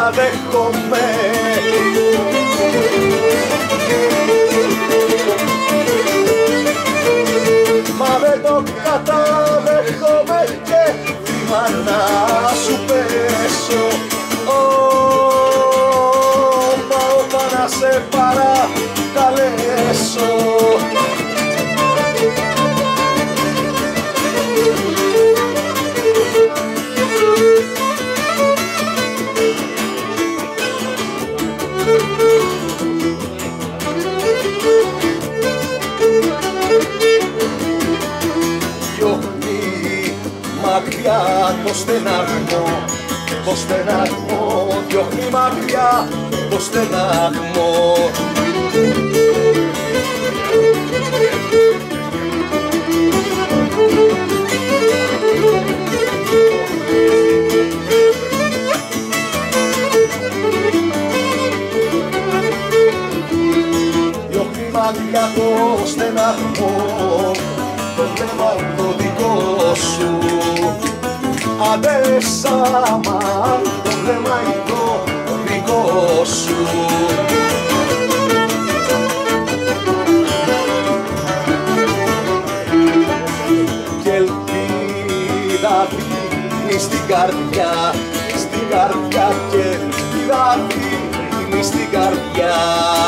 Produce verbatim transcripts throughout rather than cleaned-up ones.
καταδέχομαι. Μα δεν το καταδέχομαι και βήμα να σου πέσω. Ω, μα όπα να σε παρακαλέσω. Μακριά το στεναγμό, το στεναγμό, διώχνει μακριά το στεναγμό. Διώχνει μακριά το στεναγμό, το θέμα το δικό σου. Αδέσαμα, το βλέμμα είναι το δικό σου. Κι ελπίδα δίνει στην καρδιά, στην καρδιά κι ελπίδα δίνει στην καρδιά.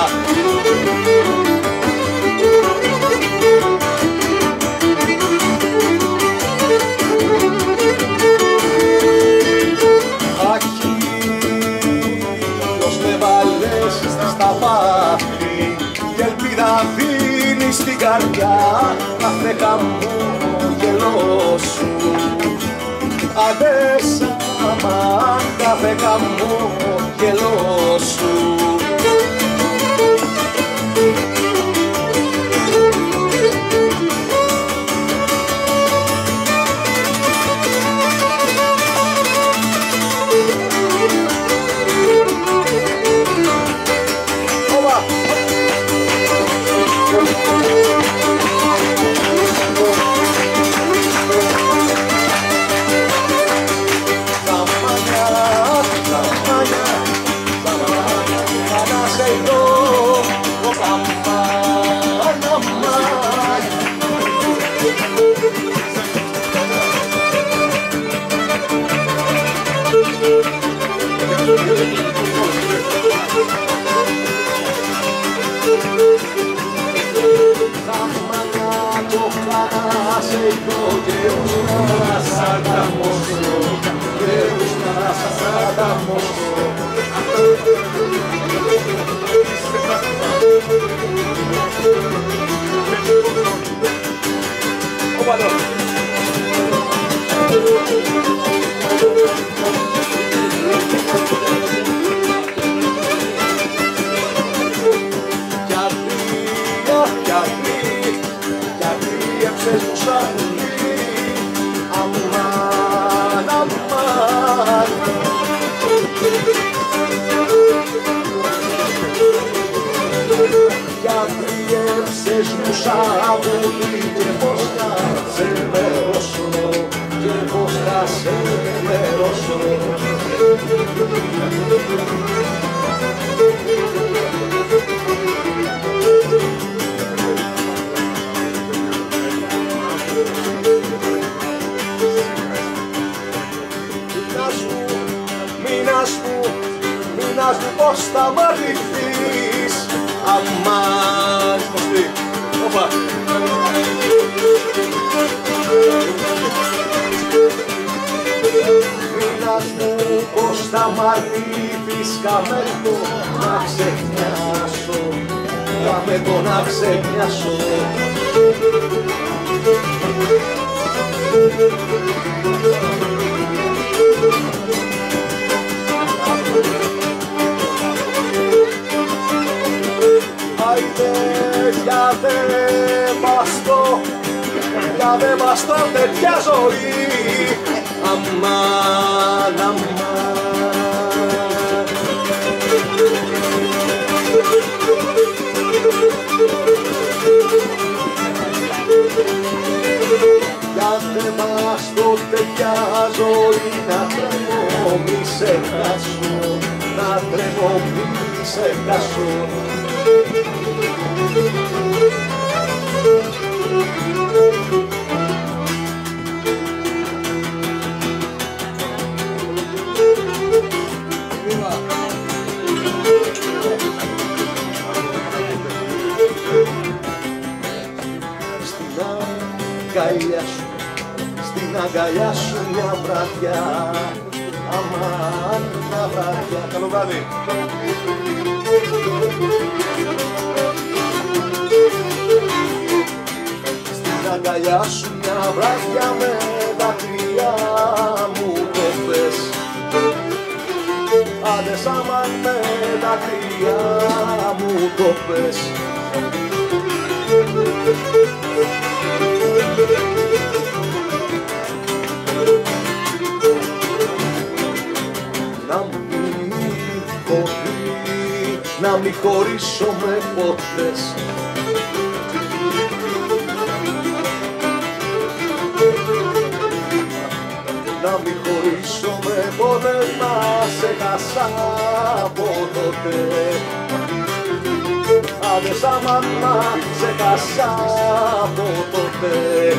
Στα βάθη κι ελπίδα δίνει στην καρδιά κάθε χαμόγελό σου. Αδέσαμα κάθε χαμόγελό σου. Πώς θα μ' αρνηθείς, αμάν, κοστί, όπα. Μήνας μου, πώς θα μ' αρνηθείς, κάμε το να ξεχνιάσω, κάμε το να ξεχνιάσω. Άιντε, για δε βαστώ, για δε βαστώ τέτοια ζωή. Αμάν, αμάν. Για δε βαστώ τέτοια ζωή, να τρέχω μη σε χάσω. ξεχάσω. Στην αγκαλιά σου, στην αγκαλιά σου μια βραδιά, αμάν μια βραδιά. Καλό βράδυ. Στην αγκαλιά σου μια βραδιά με δάκρυα μου το πες. Άντες αμάν με δάκρυα μου το πες. Να μην χωρί, να μην χωρίσω με ποτές. Να μην χωρίσω με ποτές, να σε χάσα από τότε. Άντες αμάν να σε χάσα από τότε.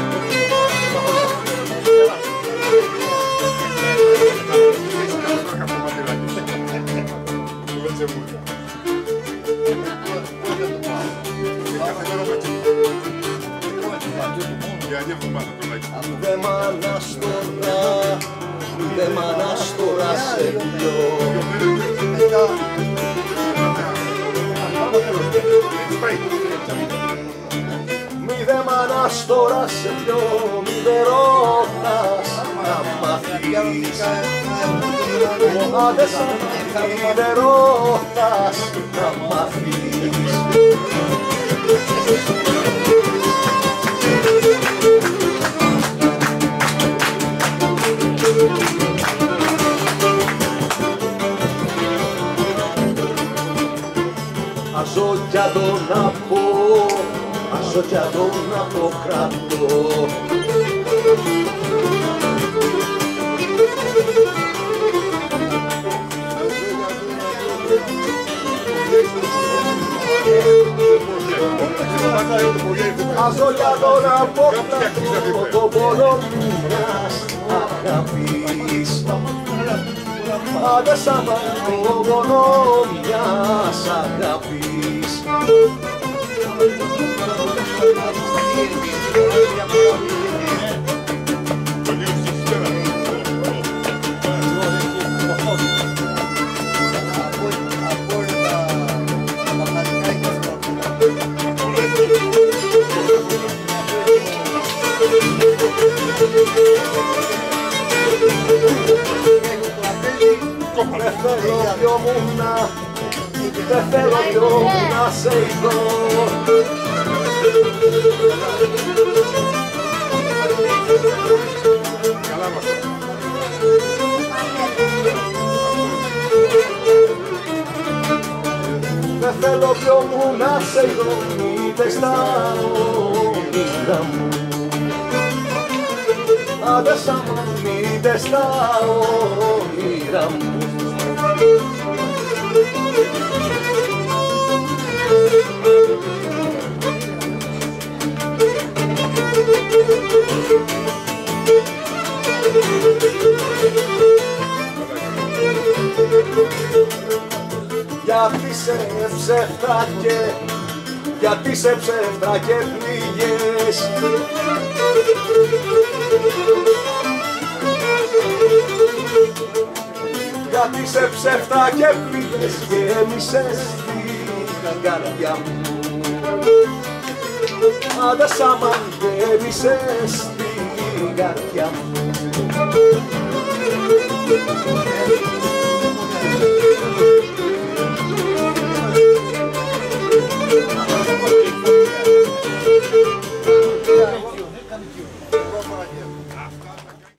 Δε μ' αναστορά, δε μ' αναστορά σε δυο. Μη δε μ' αναστορά σε δυο, μη δε ρωτάς να μάθεις. Άντες μη δε ρωτάς να μάθεις. Αζώ κι αν να πω, αζώ κι αν να το κρατώ. Αζώ κι αν να πω κρατώ το πόνο μιας αγάπης. Άντες αμάν το πόνο μιας αγάπης. Δεν θέλω δυο μου να, δεν θέλω δυο μου να σε ειδώ. Δεν θέλω δυο μου να σε ειδώ, μήτε στα όνειρα μου. Άντες αμάν μήτε στα όνειρα μου. Γιατί σε ψεύτρα και, γιατί σε ψεύτρα και πληγές. Γιατί σε ψεύτρα και πληγές γέμισες την καρδιά μου. Άντες αμάν γέμισες την καρδιά μου.